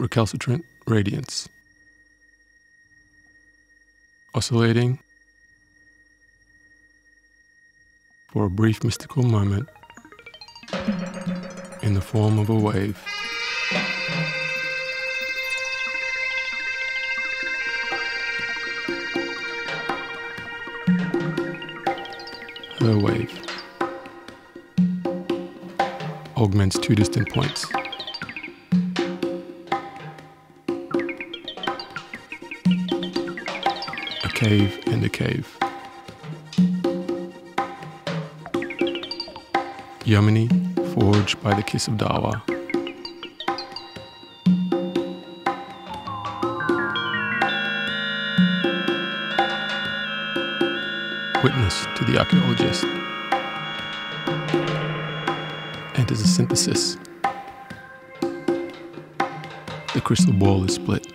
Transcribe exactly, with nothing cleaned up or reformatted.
recalcitrant radiance, oscillating for a brief mystical moment in the form of a wave. Her wave augments two distant points. A cave and a cave. Yomini forged by the kiss of Dawa. Witness to the archaeologist. And as a synthesis, the crystal ball is split.